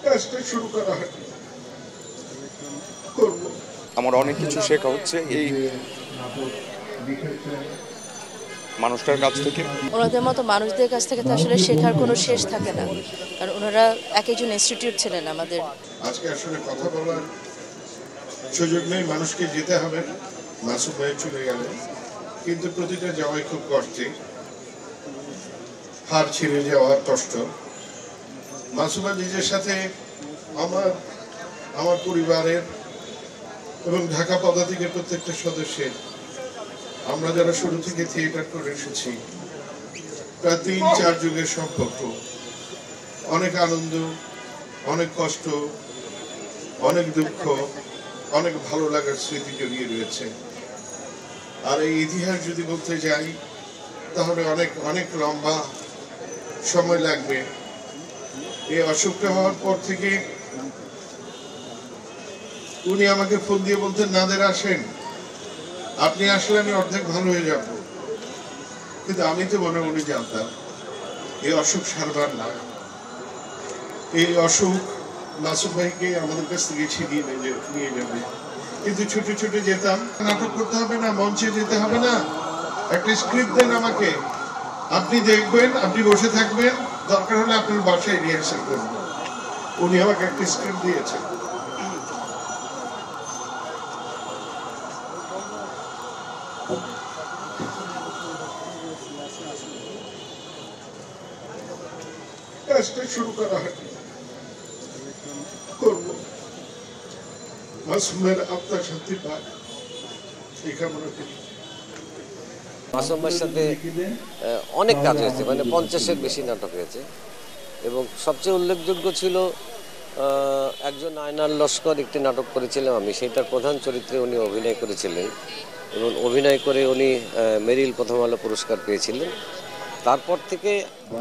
কাজটা শুরু করা হয় করব। আমার অনেক কিছু শেখা হচ্ছে এই মানুষটার কাছ থেকে। ওনাদের মতো মানুষদের কাছ থেকে তো আসলে শেখার কোনো শেষ থাকে না, কারণ ওনারা এক একজন ইনস্টিটিউট ছিলেন আমাদের। আজকে আসলে কথা বলার সুযোগ নেই, মানুষকে যেতে হবে। মাসুম ভাই চলে গেলেন, কিন্তু প্রতিটা যাওয়াই খুব কষ্টে, হার ছিঁড়ে যাওয়ার কষ্ট। মাসুম আজিজের সাথে আমার পরিবারের এবং ঢাকা পদাতিকের প্রত্যেকটা সদস্যের, আমরা যারা শুরু থেকে থিয়েটার করে এসেছি, প্রায় ৩-৪ যুগের সম্পর্ক। অনেক আনন্দ, অনেক কষ্ট, অনেক দুঃখ, অনেক ভালো লাগার স্মৃতি জড়িয়ে রয়েছে। আর এই ইতিহাস যদি বলতে যাই তাহলে অনেক অনেক লম্বা সময় লাগবে। এই অসুখটা হওয়ার পর থেকে উনি আমাকে ফোন দিয়ে বলতেন, নাদের আসেন, আপনি আসলে আমি অর্ধেক ভালো হয়ে যাব। কিন্তু আমি তো মনে মনে জানতাম এই অসুখ সারবার না। এই অসুখ মাসুম ভাইকে আমাদের কাছ থেকে ছিনিয়ে নিয়ে যাবে। কিন্তু ছুটে ছুটে যেতাম, নাটক করতে হবে না, মঞ্চে যেতে হবে না, একটা স্ক্রিপ্ট দেন আমাকে, আপনি দেখবেন, আপনি বসে থাকবেন, দরকার হলে আপনার বাসায় রিহার্সাল করবেন। উনি আমাকে একটা স্ক্রিপ্ট দিয়েছেন। কাজটা শুরু করা হয় করব। মাসুমের আত্মা শান্তি পায় এই কামনা করি। মাসুম ভাইয়ের সাথে অনেক কাজ হয়েছে, মানে 50-এর বেশি নাটক হয়েছে, এবং সবচেয়ে উল্লেখযোগ্য ছিল একজন আয়নার লস্কর একটি নাটক করেছিলাম আমি, সেটার প্রধান চরিত্রে উনি অভিনয় করেছিলেন এবং অভিনয় করে উনি মেরিল প্রথম আলো পুরস্কার পেয়েছিলেন। তারপর থেকে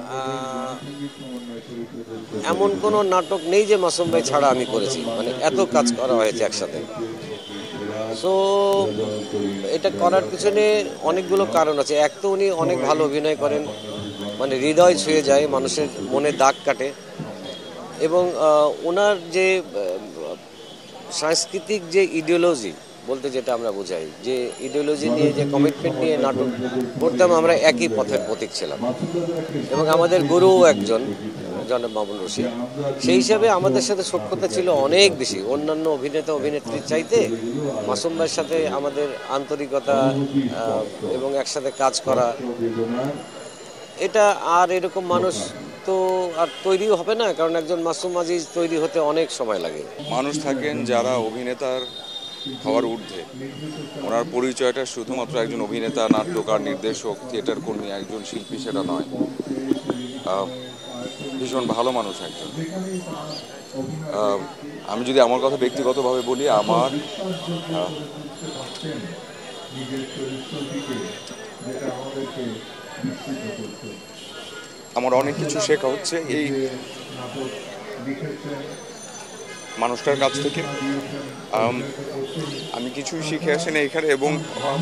এমন কোনো নাটক নেই যে মাসুম ভাই ছাড়া আমি করেছি, মানে এত কাজ করা হয়েছে একসাথে। সো এটা করার পিছনে অনেকগুলো কারণ আছে। এক তো উনি অনেক ভালো অভিনয় করেন, মানে হৃদয় ছুঁয়ে যায়, মানুষের মনে দাগ কাটে, এবং ওনার যে সাংস্কৃতিক যে ইডিওলজি বলতে যেটা আমরা বোঝাই, যে ইডিওলজি নিয়ে যে কমিটমেন্ট নিয়ে নাটক করতাম, আমরা একই পথের প্রতীক ছিলাম। এবং আমাদের গুরুও একজন, জনাব মামুন রশিদ। সেই হিসাবে আমাদের সাথে সখ্যতা ছিল অনেক বেশি, অন্যান্য অভিনেতা অভিনেত্রীর চাইতে মাসুম ভাইয়ের সাথে আমাদের আন্তরিকতা এবং একসাথে কাজ করা, এটা আর এরকম মানুষ তো আর তৈরিও হবে না, কারণ একজন মাসুম আজিজ তৈরি হতে অনেক সময় লাগে। মানুষ থাকেন যারা অভিনেতার হওয়ার ঊর্ধ্বে, ওনার পরিচয়টা শুধুমাত্র একজন অভিনেতা, নাট্যকার, নির্দেশক, থিয়েটার কর্মী, একজন শিল্পী সেটা নয়। ভীষণ ভালো মানুষ একজন। আমি যদি আমার কথা ব্যক্তিগতভাবে বলি, আমার অনেক কিছু শেখা হচ্ছে এই মানুষটার কাছ থেকে। আমি কিছুই শিখে আসি না এখানে, এবং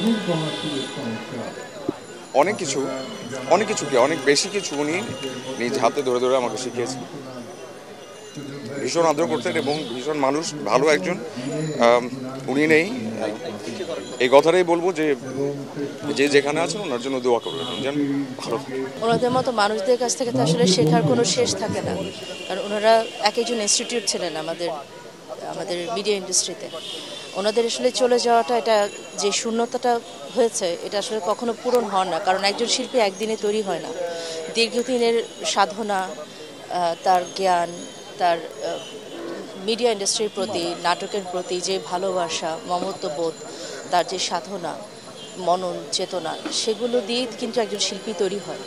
অনেক বেশি কিছু উনি নিজ হাতে ধরে ধরে আমাকে শিখিয়েছেন। ভীষণ আদর করতেন এবং ভীষণ মানুষ, ভালো একজন। উনি নেই, এই কথাটাই বলবো যে যে যেখানে আছেন ওনার জন্য দোয়া করবেন, যেন ভালো থাকে। ওনাদের মতো মানুষদের কাছ থেকে তো আসলে শেখার কোনো শেষ থাকে না, কারণ ওনারা এক একজন ইনস্টিটিউট ছিলেন আমাদের মিডিয়া ইন্ডাস্ট্রিতে। ওনাদের আসলে চলে যাওয়াটা, এটা যে শূন্যতাটা হয়েছে, এটা আসলে কখনো পূরণ হয় না, কারণ একজন শিল্পী একদিনে তৈরি হয় না। দীর্ঘদিনের সাধনা, তার জ্ঞান, তার মিডিয়া ইন্ডাস্ট্রির প্রতি, নাটকের প্রতি যে ভালোবাসা, মমত্ববোধ, তার যে সাধনা, মনন চেতনা, সেগুলো দিয়ে কিন্তু একজন শিল্পী তৈরি হয়।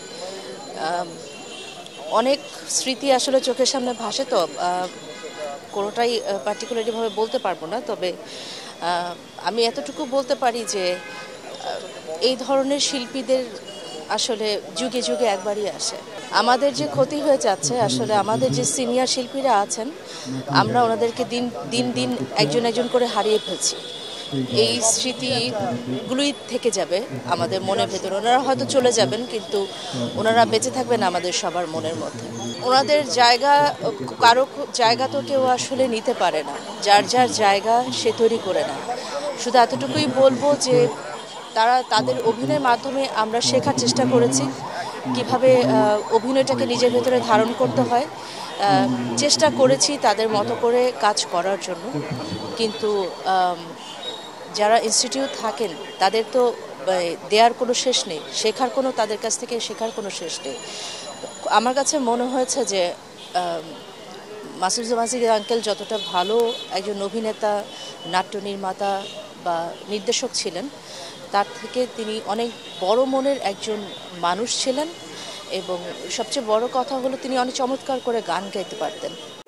অনেক স্মৃতি আসলে চোখের সামনে ভাসে, তো কোনোটাই পার্টিকুলারলিভাবে বলতে পারবো না। তবে আমি এতটুকু বলতে পারি যে এই ধরনের শিল্পীদের আসলে যুগে যুগে একবারই আসে। আমাদের যে ক্ষতি হয়ে যাচ্ছে, আসলে আমাদের যে সিনিয়র শিল্পীরা আছেন, আমরা ওনাদেরকে দিন দিন একজন করে হারিয়ে ফেলছি। এই স্মৃতিগুলোই থেকে যাবে আমাদের মনের ভেতর। ওনারা হয়তো চলে যাবেন, কিন্তু ওনারা বেঁচে থাকবেন আমাদের সবার মনের মধ্যে। ওনাদের জায়গা কারো জায়গা তো কেউ আসলে নিতে পারে না, যার যার জায়গা সে তৈরি করে নেয়। শুধু এতটুকুই বলবো যে তাদের অভিনয়ের মাধ্যমে আমরা শেখার চেষ্টা করেছি কিভাবে অভিনয়টাকে নিজের ভেতরে ধারণ করতে হয়। চেষ্টা করেছি তাদের মতো করে কাজ করার জন্য, কিন্তু যারা ইনস্টিটিউট থাকেন তাদের তো দেওয়ার কোনো শেষ নেই, তাদের কাছ থেকে শেখার কোনো শেষ নেই। আমার কাছে মনে হয়েছে যে মাসুম আজিজ আঙ্কেল যতটা ভালো একজন অভিনেতা, নাট্য নির্মাতা বা নির্দেশক ছিলেন, তার থেকে তিনি অনেক বড় মনের একজন মানুষ ছিলেন, এবং সবচেয়ে বড় কথা হলো তিনি অনেক চমৎকার করে গান গাইতে পারতেন।